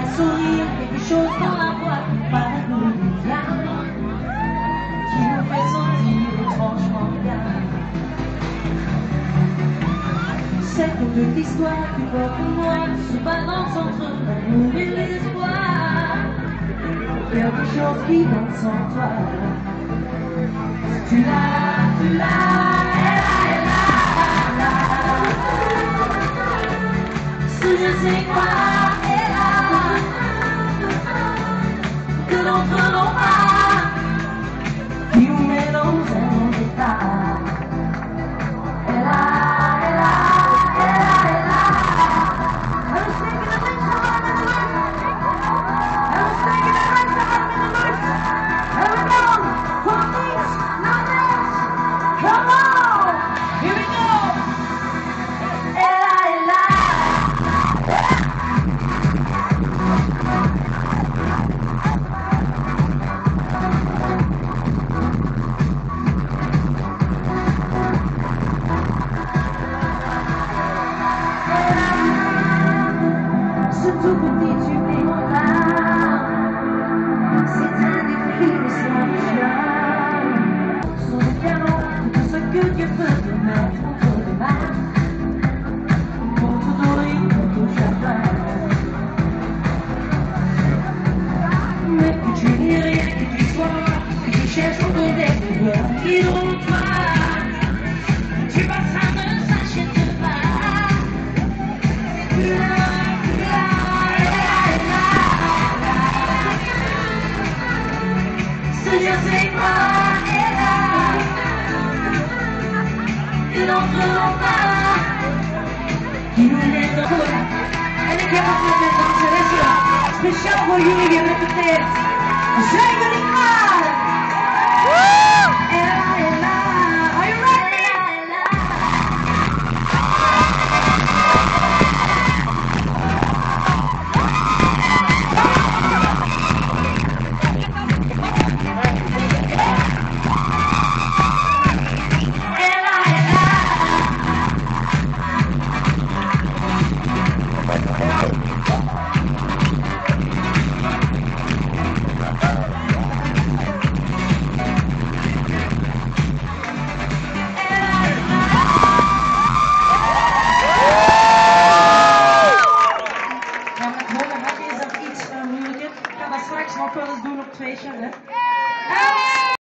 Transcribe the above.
un sourire, quelque chose dans la voix qui paraît nous bien, qui nous fait sentir étrangement bien. Cette petite histoire qui porte moi se balance entre l'amour et l'espoir. Quelque chose qui danse en toi. Tu l'as, elle a, ce je sais quoi, elle a, que d'autres n'ont pas, qui nous met dans un autre état. Elle a, elle a, elle a, elle a. I was thinking of things I love in the life. I was thinking of things I love in the life. And we're going for things, not else. Come on, here we go. Ella, Ella. Ce tout petit tube-là, c'est un défi sans charme. Son piano, tout ce que Dieu peut te mettre entre les mains, pour tout donner, pour tout chacun. Mais que tu n'aies rien, que tu sois, que tu cherches pour te découvrir, ils n'ont pas. Tu passeras de s'achète pas. Je sais quoi, elle a, et l'autre n'en pas, qui nous met dans la. Elle est capable de mettre dans les yeux, spécial pour you, il vient de peut-être. J'ai de l'image. Elle a, are you ready? Straks nog wel eens doen op 2 cellen.